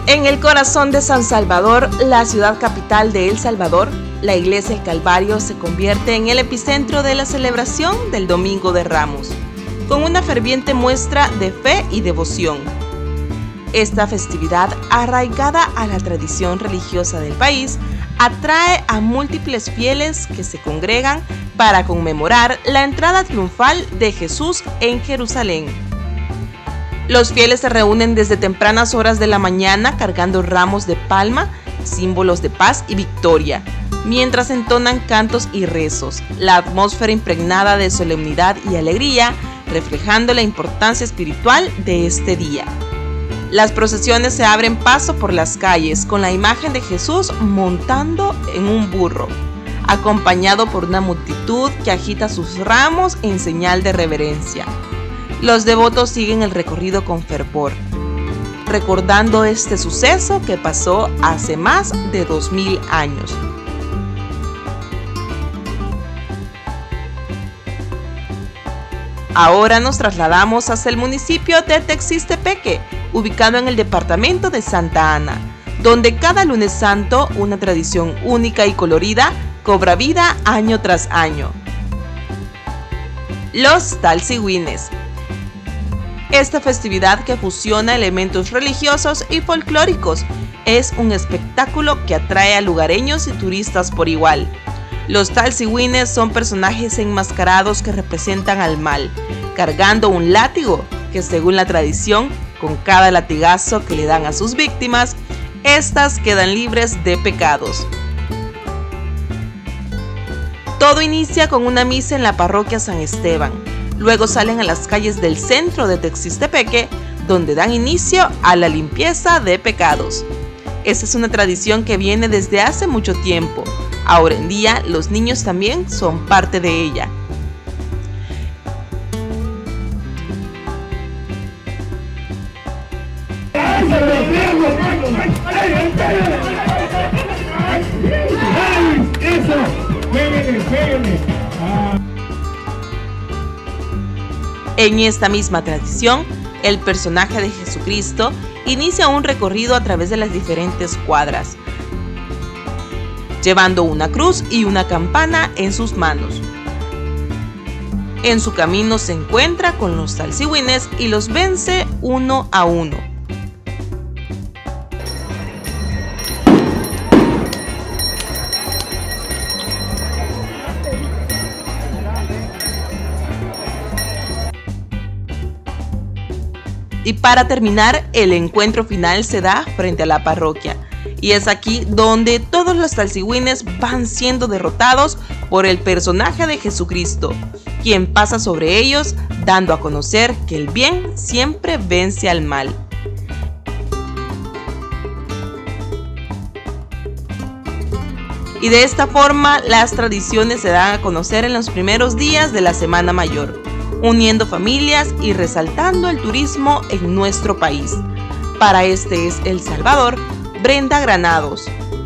En el corazón de San Salvador, la ciudad capital de El Salvador, la iglesia El Calvario se convierte en el epicentro de la celebración del Domingo de Ramos, con una ferviente muestra de fe y devoción. Esta festividad, arraigada a la tradición religiosa del país, atrae a múltiples fieles que se congregan para conmemorar la entrada triunfal de Jesús en Jerusalén. Los fieles se reúnen desde tempranas horas de la mañana cargando ramos de palma, símbolos de paz y victoria, mientras entonan cantos y rezos, la atmósfera impregnada de solemnidad y alegría, reflejando la importancia espiritual de este día. Las procesiones se abren paso por las calles con la imagen de Jesús montando en un burro, acompañado por una multitud que agita sus ramos en señal de reverencia. Los devotos siguen el recorrido con fervor, recordando este suceso que pasó hace más de 2000 años. Ahora nos trasladamos hacia el municipio de Texistepeque, ubicado en el departamento de Santa Ana, donde cada lunes santo una tradición única y colorida cobra vida año tras año. Los Talsigüines. Esta festividad, que fusiona elementos religiosos y folclóricos, es un espectáculo que atrae a lugareños y turistas por igual. Los Talsigüines son personajes enmascarados que representan al mal, cargando un látigo que, según la tradición, con cada latigazo que le dan a sus víctimas, estas quedan libres de pecados. Todo inicia con una misa en la parroquia San Esteban. Luego salen a las calles del centro de Texistepeque, donde dan inicio a la limpieza de pecados. Esta es una tradición que viene desde hace mucho tiempo. Ahora en día, los niños también son parte de ella. En esta misma tradición, el personaje de Jesucristo inicia un recorrido a través de las diferentes cuadras, llevando una cruz y una campana en sus manos. En su camino se encuentra con los Talsigüines y los vence uno a uno. Y para terminar, el encuentro final se da frente a la parroquia. Y es aquí donde todos los Talsigüines van siendo derrotados por el personaje de Jesucristo, quien pasa sobre ellos, dando a conocer que el bien siempre vence al mal. Y de esta forma, las tradiciones se dan a conocer en los primeros días de la Semana Mayor, uniendo familias y resaltando el turismo en nuestro país. Para Este es El Salvador, Brenda Granados.